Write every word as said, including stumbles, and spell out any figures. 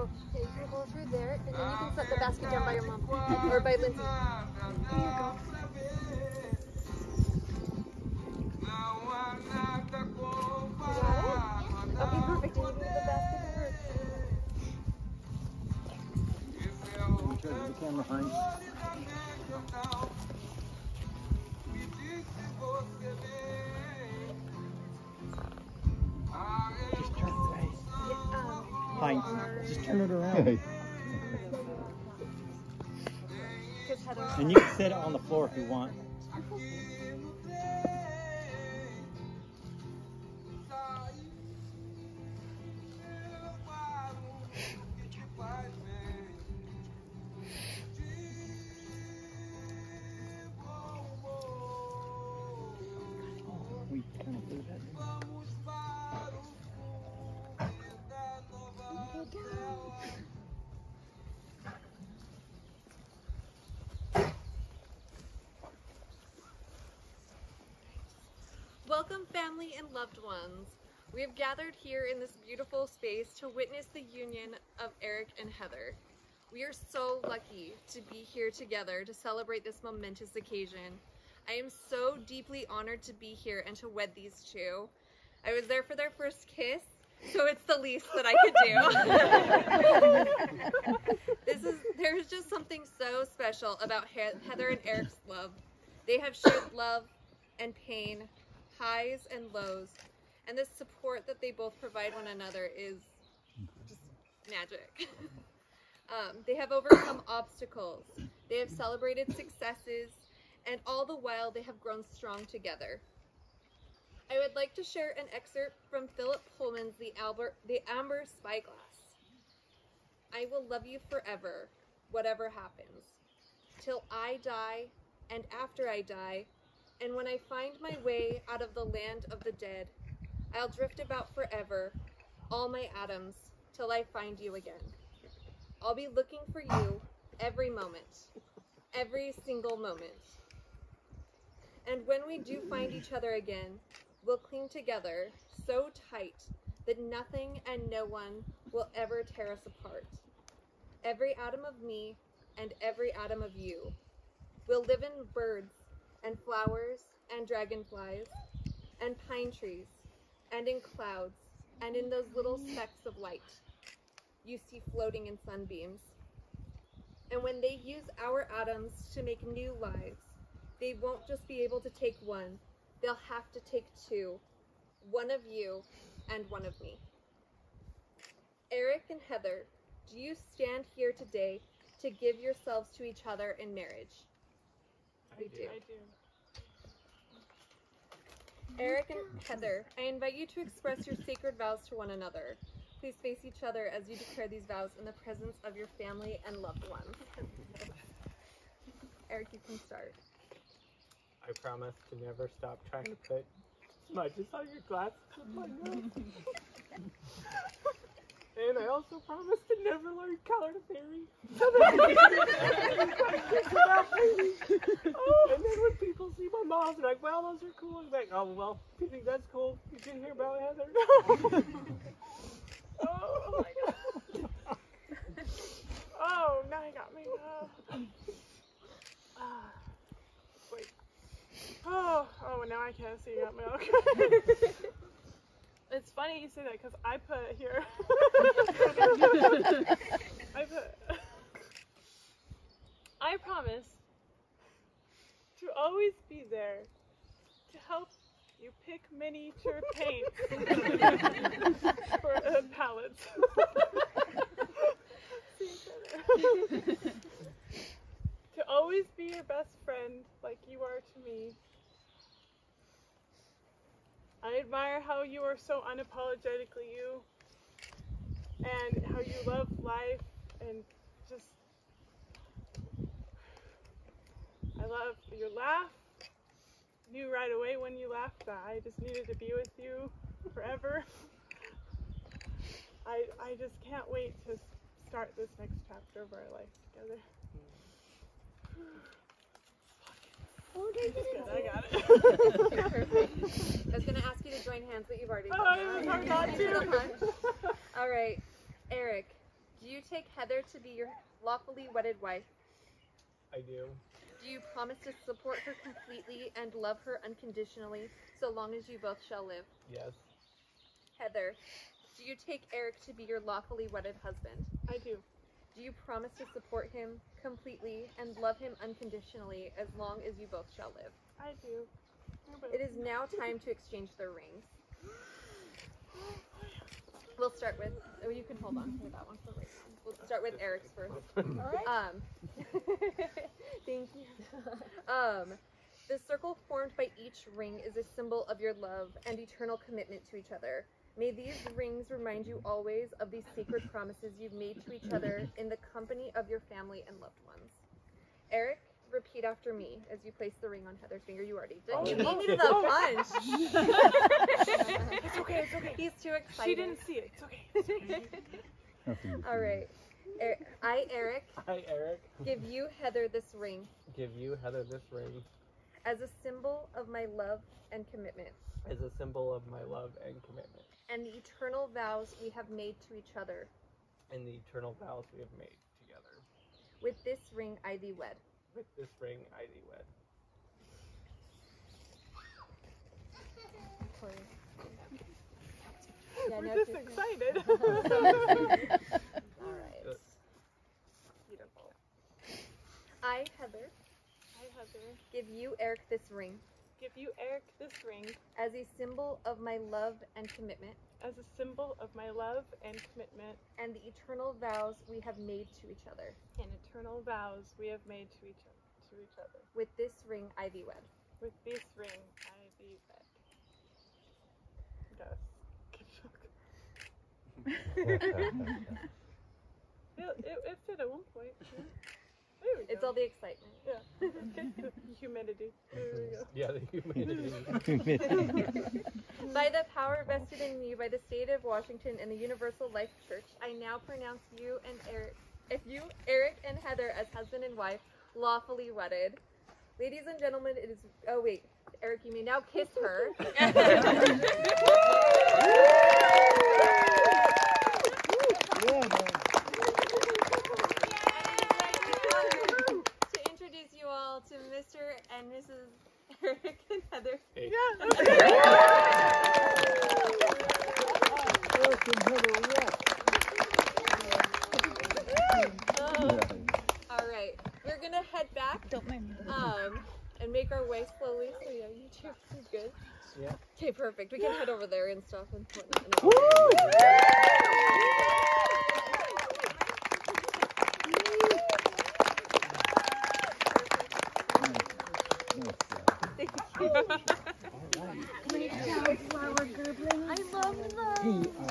So, okay, you can go through there, and then you can set the basket down by your mom, or by Lindsay. There you go. You got it? Okay, perfect. And you can get the basket to her. Can you turn the camera behind? Just turn it right. Yeah, um, Fine. Just turn it around. And you can sit it on the floor if you want. We kind of do that. Welcome, family and loved ones. We have gathered here in this beautiful space to witness the union of Eric and Heather. We are so lucky to be here together to celebrate this momentous occasion. I am so deeply honored to be here and to wed these two. I was there for their first kiss, so it's the least that I could do. This is, there's just something so special about he Heather and Eric's love. They have shared love and pain, highs and lows, and the support that they both provide one another is just magic. um, they have overcome obstacles, they have celebrated successes, and all the while they have grown strong together. I would like to share an excerpt from Philip Pullman's The, Albert, the Amber Spyglass. I will love you forever, whatever happens, till I die and after I die, and when I find my way out of the land of the dead, I'll drift about forever, all my atoms, till I find you again. I'll be looking for you every moment, every single moment. And when we do find each other again, we'll cling together so tight that nothing and no one will ever tear us apart. Every atom of me and every atom of you. We'll live in birds and flowers and dragonflies and pine trees and in clouds and in those little specks of light you see floating in sunbeams. And when they use our atoms to make new lives, they won't just be able to take one, they'll have to take two, one of you and one of me. Eric and Heather, do you stand here today to give yourselves to each other in marriage? I do. I do. Eric and Heather, I invite you to express your sacred vows to one another. Please face each other as you declare these vows in the presence of your family and loved ones. Eric, you can start. I promise to never stop trying to put smudges on your glasses with my nose. And I also promise to never learn color to fairy. So that about painting. And then when people see my mom, they're like, well, those are cool. I'm like, oh, well, you think that's cool? You didn't hear about Heather? Oh, my God. Oh, now you got me. Uh, uh, wait. Oh, oh, now I can't see. You got me. Okay. It's funny you say that because I put here. I put. I promise to always be there to help you pick miniature paint for uh, palettes. To always be your best friend like you are to me. I admire how you are so unapologetically you, and how you love life, and just, I love your laugh. Knew right away when you laughed that I just needed to be with you forever. I, I just can't wait to start this next chapter of our life together. Oh, good. I got it. Perfect. I was going to ask you to join hands, but you've already done oh, that. I'm not to. All right, Eric, Do you take Heather to be your lawfully wedded wife? I do. Do you promise to support her completely and love her unconditionally so long as you both shall live? Yes. Heather, do you take Eric to be your lawfully wedded husband? I do. Do you promise to support him completely and love him unconditionally as long as you both shall live? I do. It is now time to exchange their rings. We'll start with, oh, you can hold on to that one for right now. We'll start with Eric's first. All right. Um, thank you. Um, the circle formed by each ring is a symbol of your love and eternal commitment to each other. May these rings remind you always of these sacred promises you've made to each other in the company of your family and loved ones. Eric, repeat after me as you place the ring on Heather's finger. You already did. Oh, You no. needed a punch. It's okay, it's okay. He's too excited. She didn't see it. It's okay. All right. Er- I, Eric, I, Eric, give you, Heather, this ring give you, Heather, this ring as a symbol of my love and commitment as a symbol of my love and commitment and the eternal vows we have made to each other. and the eternal vows we have made together. With this ring, I thee wed. With this ring, I thee wed. Yeah, We're no, just just- excited. All right. Good. Beautiful. I, Heather, I, Heather, give you, Eric, this ring give you, Eric, this ring as a symbol of my love and commitment as a symbol of my love and commitment and the eternal vows we have made to each other. and eternal vows we have made to each, to each other. With this ring, I thee wed. With this ring, I thee wed. Yes. it, it, it fit at one point. Yeah. There we It's go. all the excitement. Yeah. Humidity. There we go. Yeah, the humanity. By the power vested in me by the state of Washington and the Universal Life Church, I now pronounce you and Eric, if you, Eric and Heather, as husband and wife, lawfully wedded. Ladies and gentlemen, it is. Oh wait, Eric, you may now kiss her. To introduce you all to Mister and Missus Eric and Heather. Hey. Yeah. Okay. Oh. All right, we're gonna head back. Don't mind me. Um, and make our way slowly. So yeah, you two is good. Yeah. Okay, perfect. We can head over there and stuff and whatnot. Thank you. I love them.